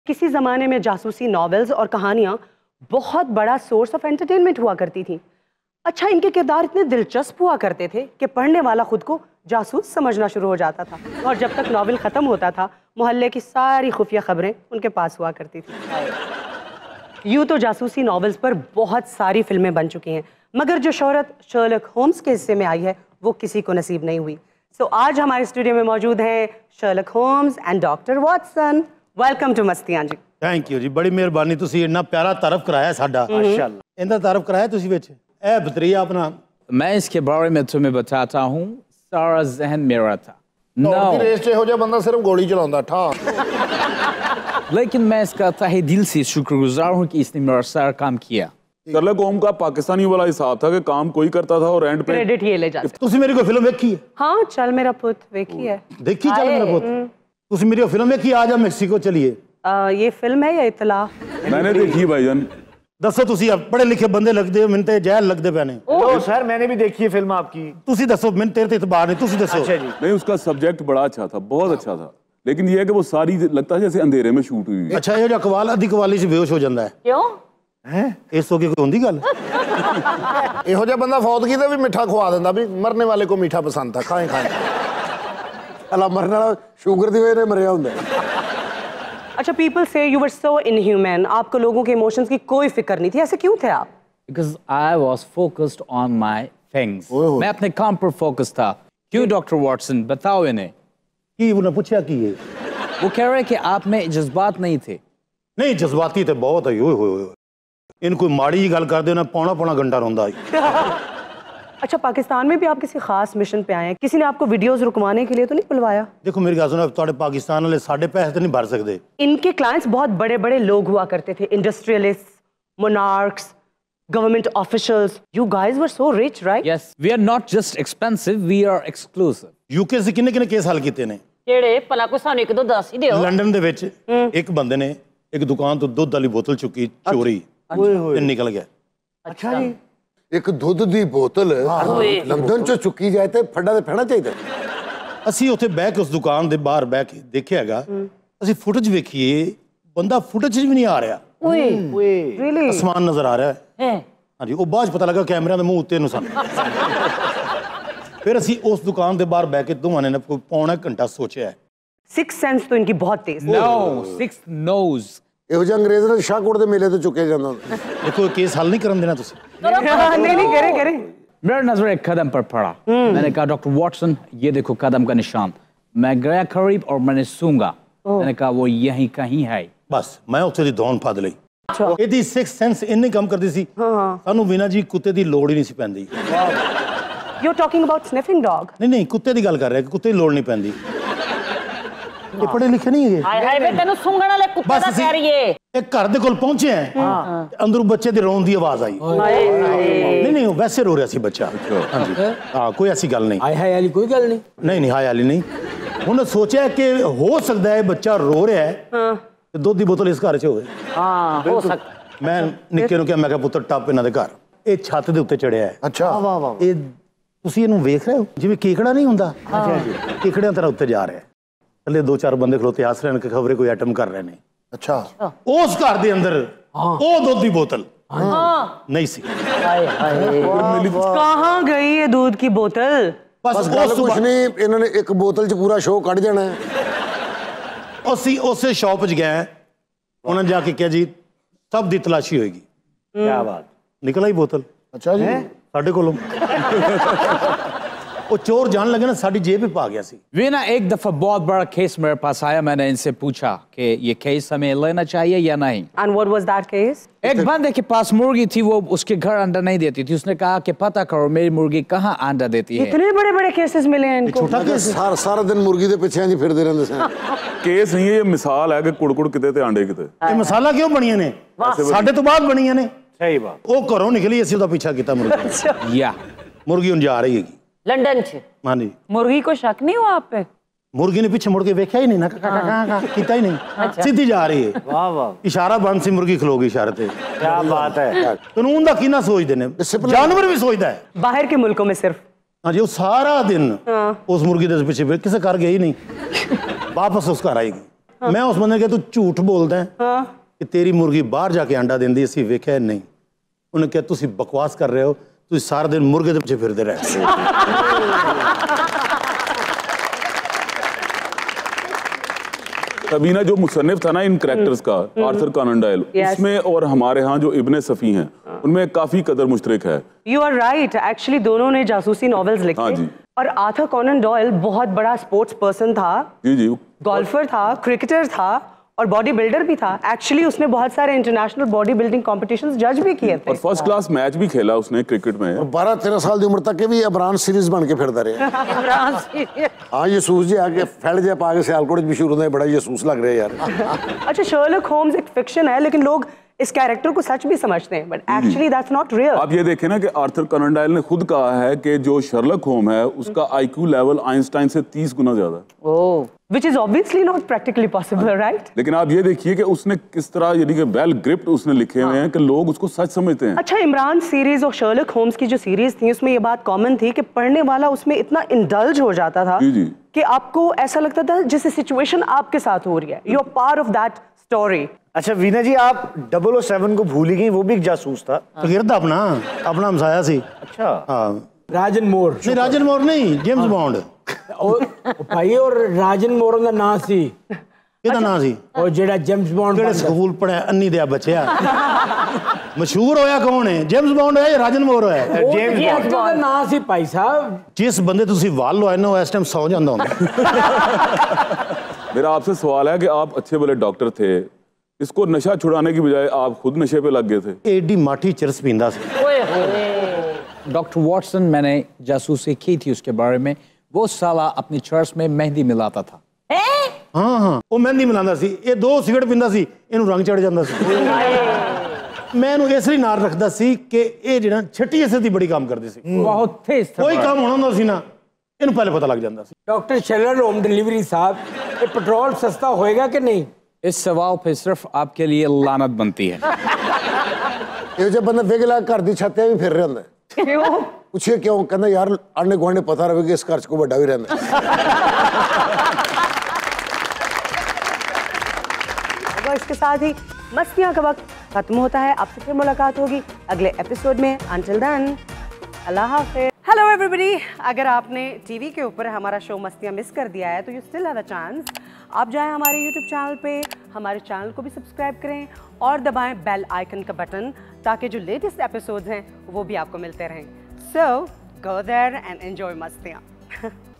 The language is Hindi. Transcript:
किसी ज़माने में जासूसी नॉवेल्स और कहानियाँ बहुत बड़ा सोर्स ऑफ एंटरटेनमेंट हुआ करती थी। अच्छा, इनके किरदार इतने दिलचस्प हुआ करते थे कि पढ़ने वाला खुद को जासूस समझना शुरू हो जाता था, और जब तक नॉवेल ख़त्म होता था मोहल्ले की सारी खुफिया खबरें उनके पास हुआ करती थी। यूँ तो जासूसी नॉवेल्स पर बहुत सारी फिल्में बन चुकी हैं, मगर जो शोहरत शर्लक होम्स के हिस्से में आई है वो किसी को नसीब नहीं हुई। सो आज हमारे स्टूडियो में मौजूद हैं Sherlock Holmes and doctor Watson. Welcome to Mastiyaan ji. Thank you जी, बड़ी मेहरबानी। तुसी इतना प्यारा तारफ कराया साडा, माशाअल्लाह। इंदा तारफ कराया तुसी विच ए बतरिया अपना। मैं इसके बारे में तुम्हें बताता हूँ। सारा जहन मेरा था। रेस हो जाए बंदा सिर्फ गोली चलाता था। लेकिन मैं इसका तहे दिल से शुक्रगुजार हूँ कि इसने मेरा सारा काम किया। शर्लक होम्स का पाकिस्तानी वाला हिसाब था कि काम कोई करता था और एंड पे क्रेडिट ये ले जाते। तुसी मेरी कोई फिल्म देखी है? हाँ, चल मेरा पुत देखी है। देखी चल मेरा पुत? तुसी मेरी फिल्म देखी आज हम मेक्सिको चलिए? ये फिल्म है या इतला? मैंने देखी भाईजान। दसो तुसी अब पढ़े लिखे बंदे लगदे हो, मैंने ते जहल लगदे पैने। ओ सर, मैंने भी देखी है फिल्म आपकी। तुसी दसो, मैंने तेरे ते इतबार नहीं, तुसी दसो। अच्छा जी। नहीं, उसका सब्जेक्ट बड़ा अच्छा था, बहुत अच्छा था, लेकिन ये है कि वो सारी लगता है जैसे अंधेरे में शूट हुई है। अच्छा, ये जो कवाल अधी कवाली से बेहोश हो जाता है क्यों? इस हो गई कोई होंदी गल? ਇਹੋ ਜਿਹਾ ਬੰਦਾ ਫੌਤ ਕੀਤਾ ਵੀ ਮਿੱਠਾ ਖਵਾ ਦਿੰਦਾ ਵੀ ਮਰਨੇ ਵਾਲੇ को मीठा पसंद था, खाएं खाएं। अला मरने वाला शुगर दी वजह से मरिया हुंदा है। अच्छा, पीपल से यू वर सो इनह्यूमन, आपको लोगों के इमोशंस की कोई फिक्र नहीं थी, ऐसे क्यों थे आप? Because I was focused on my things. मैं अपने काम पर फोकस था। क्यों डॉक्टर वॉटसन, बताओ इन्हें। की उन्हें पूछा की है? वो कह रहे कि आप में जज्बात नहीं थे। नहीं, जज्बाती तो बहुत है। ओए इन कोई माड़ी गल कर दे ना पौना पौना घंटा रोंदा है। अच्छा, पाकिस्तान में भी आप किसी खास मिशन पे आए हैं? किसी ने आपको वीडियोस रुकवाने के लिए तो नहीं बुलवाया? देखो मेरी गल सुनो, तुहाडे पाकिस्तान वाले साढ़े पैसे तो नहीं भर सकते। इनके क्लाइंट्स बहुत बड़े बड़े लोग हुआ करते थे, industrialist, monarchs, government officials. You guys were so rich, right? Yes, we are not just expensive, we are exclusive. UK से किन्ने किन्ने केस हल कीते ने? ਕਿਹੜੇ ਭਲਾ ਕੋਈ ਸਾਨੂੰ ਇੱਕ ਦੋ ਦੱਸ ਹੀ ਦਿਓ। लंदन दे विच एक बंदे ने एक दुकान तो दुध वाली बोतल चुकी चोरी ते निकल गया। अच्छा जी। ਇੱਕ ਦੁੱਧ ਦੀ ਬੋਤਲ ਲੰਡਨ ਚੋਂ ਚੁੱਕੀ ਜਾਏ ਤੇ ਫੱਡਾ ਤੇ ਫਹਿਣਾ ਚਾਹੀਦਾ। ਅਸੀਂ ਉੱਥੇ ਬਹਿ ਕੇ ਉਸ ਦੁਕਾਨ ਦੇ ਬਾਹਰ ਬਹਿ ਕੇ ਦੇਖਿਆ ਹੈਗਾ। ਅਸੀਂ ਫੁਟੇਜ ਵੇਖੀਏ, ਬੰਦਾ ਫੁਟੇਜ ਵੀ ਨਹੀਂ ਆ ਰਿਹਾ। ਓਏ ਰੀਅਲੀ? ਅਸਮਾਨ ਨਜ਼ਰ ਆ ਰਿਹਾ ਹੈ। ਹਾਂਜੀ, ਉਹ ਬਾਅਦ 'ਚ ਪਤਾ ਲੱਗਾ ਕੈਮਰਿਆਂ ਦੇ ਮੂੰਹ ਉੱਤੇ ਨੂੰ ਸਨ। फिर असी उस दुकान के बाहर बह के दोवां ने कोई पौना घंटा सोचा है। सिक्स सेंस तो इनकी बहुत तेज। No, sixth nose. ਇਹੋ ਜਿਹਾ ਅੰਗਰੇਜ਼ ਨੇ ਸ਼ਾਹਕੋਟ ਦੇ ਮੇਲੇ ਤੇ ਚੁੱਕੇ ਜਾਂਦਾ ਹੁੰਦਾ। देखो केस हल नहीं करन देना तुसी। नहीं करे। मेरा नजर एक कदम पर पड़ा। मैंने कहा डॉक्टर वॉटसन, ये देखो कदम का निशान। मैं गया करीब और मैंने सूंघा। मैंने कहा वो यहीं कहीं है। बस मैं उत्थे दी दौन फद लई। ਇਹਦੀ सिक्स सेंस इन्नी काम करदी सी, सानू बिना जी कुत्ते दी लोड़ ही नहीं सी पैंदी। You're talking about sniffing dog? नहीं, कुत्ते दी गल कर रहा है कि कुत्ते दी लोड़ नहीं पैंदी। ये पढ़े लिखे नहीं है। हाय हाय बे, तैनू सूंघण वाले कुत्ते दा कह रही है। एक घर दे कोल पहुंचे हैं, अंदरों बच्चे दे रोन दी आवाज आई। नहीं, वैसे रो रहा सी बच्चा। हां जी, हां, कोई ऐसी गल नहीं। हाय हाय वाली कोई गल नहीं। नहीं, हाय वाली नहीं। उन्होंने सोचा कि हो सकता है बच्चा रो रहा है ते दुध दी बोतल इस घर च होवे। हां, हो सकता। मैं निक्के नूं कहा, मैं कहा पुत्तर टप इन्हां दे घर, ये छत दे उत्ते चढ़िया है। ਅੱਛਾ ਵਾਹ ਵਾਹ। ਇਹ ਤੁਸੀਂ ਇਹਨੂੰ ਵੇਖ ਰਹੇ ਹੋ ਜਿਵੇਂ ਕੇਕੜਾ ਨਹੀਂ ਹੁੰਦਾ? ਅੱਛਾ ਜੀ, ਕੇਕੜਿਆਂ ਤਰ੍ਹਾਂ ਉੱਤੇ ਜਾ ਰਿਹਾ ਹੈ। ਥੱਲੇ ਦੋ ਚਾਰ ਬੰਦੇ ਖਲੋਤੇ ਹੱਸ ਰਹੇ ਨੇ ਕਿ ਖਬਰੇ ਕੋਈ ਆਈਟਮ ਕਰ ਰਹੇ ਨੇ। ਅੱਛਾ। ਉਸ ਘਰ ਦੇ ਅੰਦਰ ਉਹ ਦੁੱਧ ਦੀ बोतल नहीं सी। कहाँ गई ये दूध की बोतल? ਬਸ ਗੱਲ ਕੁਛ ਨਹੀਂ, ਇਹਨਾਂ ਨੇ ਇੱਕ ਬੋਤਲ 'ਚ ਪੂਰਾ ਸ਼ੋਅ ਕੱਢ ਜਾਣਾ ਹੈ। ਅਸੀਂ ਉਸੇ ਸ਼ਾਪ 'ਚ ਗਏ, ਉਹਨਾਂ ਨੇ ਜਾ ਕੇ ਕਿਹਾ ਜੀ ਸਭ ਦੀ ਤਲਾਸ਼ੀ ਹੋਏਗੀ। क्या बात। ਨਿਕਲ ਆਈ बोतल। ਅੱਛਾ ਜੀ। ਸਾਡੇ ਕੋਲੋਂ वो चोर जान लगे ना साड़ी जेब में पा गया सी। वीना, एक दफा बहुत बड़ा केस मेरे पास आया। मैंने इनसे पूछा कि ये केस हमें लेना चाहिए या नहीं। And what was that case? एक बंदे के पास मुर्गी थी, वो उसके घर अंडा नहीं देती थी। उसने कहा कि पता करो मेरी मुर्गी कहाँ अंडा देती है। इतने बड़े बड़े केसेस मिले हैं इनको। छोटा केस ਸਾਰਾ ਦਿਨ ਮੁਰਗੀ ਦੇ ਪਿੱਛੇ ਜੀ ਫਿਰਦੇ ਰਹਿੰਦੇ ਸਨ। केस नहीं है, ये मिसाल है कि कुड़ किते ते आंडे किते। ये मसाला क्यों बनिया ने? साढ़े तो बाद बनिया ने। सही बात। वो घरों निकली, असि ਉਹਦਾ पीछा किया मुर्गी। या मुर्गी हुन जा रही है लंदन च। हाँ जी। मुर्गी को शक नहीं हुआ आप पे? मुर्गी ने पीछे मुड़ के देखा ही नहीं ना, किता ही नहीं, सीधी जा रही है। वाह वाह, इशारा बंद सी, मुर्गी खलो गई इशारे ते। क्या बात है। कानून दा किना सोचदे ने, जानवर भी सोचदा है। बाहर के मुल्कों में सिर्फ। हाँ जी, वो सारा दिन उस मुर्गी दे पीछे किसे कर गई नहीं, वापस उस घर आएगी। मैं उस बंदे के तू झूठ बोलदा है कि तेरी मुर्गी बाहर जाके अंडा देंदी ਅਸੀਂ ਵੇਖਿਆ नहीं उन्हें कहा ਤੁਸੀਂ बकवास कर रहे हो ਤੁਸੀਂ सारा दिन मुर्गे के पीछे फिरते रहते हो तभी ना जो मुसन्निफ था ना इन कैरेक्टर्स का आर्थर कॉनन डॉयल उसमें और हमारे यहाँ जो इब्ने सफ़ी हैं उनमें काफी कदर मुश्तरक है। यू आर राइट, एक्चुअली दोनों ने जासूसी नॉवेल्स लिखे। हाँ जी। और आर्थर कॉनन डॉयल बहुत बड़ा स्पोर्ट्स पर्सन था, जी जी, गोल्फर था, क्रिकेटर था और बॉडी बिल्डर भी था। एक्चुअली उसने बहुत सारे इंटरनेशनल बॉडी बिल्डिंग कॉम्पिटिशंस जज भी किए थे और फर्स्ट क्लास मैच भी खेला उसने क्रिकेट में। 12-13 साल की उम्र तक के भी इमरान सीरीज बन के फिरता रहे। हाँ ये सूस जी आके फैल जाए पाके सियालकोट भी शुरू होने बड़ा ये सूस लग रहा है यार। अच्छा, शर्लक होम्स एक फिक्शन है लेकिन लोग इस कैरेक्टर को सच भी समझते हैं, but actually that's not real. आप ये देखें ना कि आर्थर कॉनन डॉयल ने खुद कहा है कि जो शर्लक होम है उसका आईक्यू लेवल आइंस्टाइन से 30 गुना ज्यादा है। ओह, which is obviously not practically possible, right? लेकिन आप ये देखिए कि उसने किस तरह यानी कि वेल ग्रिप्ड उसने लिखे हुए हैं कि लोग उसको सच समझते हैं। अच्छा, इमरान सीरीज और शर्लक होम्स की जो सीरीज थी उसमें ये बात कॉमन थी कि पढ़ने वाला उसमें इतना इंडल्ज हो जाता था जी जी। कि आपको ऐसा लगता था जैसे सिचुएशन आपके साथ हो रही है, you are part of that story. अच्छा वीना जी, आप 007 को भूल ही गई, वो भी एक जासूस था। तो गिरदा अपना हमसाया सी। अच्छा। हाँ, राजन मोर नहीं राजन मोर नहीं, जेम्स बॉन्ड। भाई और राजन मोर ਦਾ ਨਾਂ ਸੀ। ਕਿਹਦਾ ਨਾਂ ਸੀ? ਉਹ ਜਿਹੜਾ ਜੇਮਸ ਬੌਂਡ ਕਿਹੜੇ ਸਕੂਲ ਪੜਿਆ ਅੰਨੀ ਦਿਆ ਬੱਚਿਆ। ਮਸ਼ਹੂਰ ਹੋਇਆ ਕੌਣ ਹੈ? ਜੇਮਸ ਬੌਂਡ ਹੋਇਆ ਜਾਂ ਰਾਜਨ ਮੋਰ ਹੋਇਆ? ਜੇਮਸ ਬੌਂਡ ਦਾ ਨਾਂ ਸੀ ਭਾਈ ਸਾਹਿਬ। ਜਿਸ ਬੰਦੇ ਤੁਸੀਂ ਵਾਲ ਲਵਾਏ ਨਾ ਇਸ ਟਾਈਮ ਸੌ ਜਾਂਦਾ ਹੁੰਦਾ। मेरा आपसे सवाल है कि आप अच्छे भले डॉक्टर थे, इसको नशा छुड़ाने की बजाय आप खुद नशे पे लग गए थे। एडी माठी चिरस पींदा सी। डॉक्टर वॉटसन, मैंने जासूसी की थी उसके बारे में। वो साला अपनी चर्च में मेहंदी मिलाता था। हाँ हाँ, वो मेहंदी मिलांदा सी। ये 2 सिगरेट पींदा सी, इनू रंग चढ़ जांदा सी। मैं इनू इस लिए नाल रखदा सी कि ये ਜਿਹੜਾ ਛੱਟੀ ਇਸੇ ਦੀ ਬੜੀ ਕੰਮ ਕਰਦੀ ਸੀ। ਬਹੁਤ ਤੇਜ਼ था। ਕੋਈ ਕੰਮ ਹੋਣਾ ਹੁੰਦਾ ਸੀ ਨਾ, ਇਹਨੂੰ ਪਹਿਲੇ ਪਤਾ ਲੱਗ ਜਾਂਦਾ ਸੀ। डॉक्टर शर्लक होम डिलीवरी साहब, ये पेट्रोल सस्ता होएगा कि नहीं? इस सवाल पे सिर्फ आपके लिए लानत बनती है। ਇਹੋ ਜਿਹੇ ਬੰਦੇ ਵੇਖ ਲਾ ਘਰ ਦੀ ਛੱਤ ਤੇ ਵੀ ਫਿਰ ਰਿਹਾ ਹੁੰਦਾ। क्यों? ਪੁੱਛੇ ਕਿਉਂ? ਕਹਿੰਦਾ ਯਾਰ ਆਂਡੇ ਗੁਆਂਢੇ ਪਤਾ ਰਵੇ ਕਿ ਇਸ ਘਰ 'ਚ ਕੋਈ ਵੱਡਾ ਵੀ ਰਹਿੰਦਾ। इसके साथ ही मस्तियां का वक्त खत्म होता है। आपसे फिर मुलाकात होगी अगले एपिसोड में। Until then, अल्लाह हाफ़िज़। हेलो एवरीबॉडी, अगर आपने टीवी के ऊपर हमारा शो मस्तियां मिस कर दिया है तो you still have a chance. आप जाएं हमारे यूट्यूब चैनल पे, हमारे चैनल को भी सब्सक्राइब करें और दबाएं बेल आइकन का बटन ताकि जो लेटेस्ट एपिसोड्स हैं वो भी आपको मिलते रहें। So go there and enjoy मस्तियां।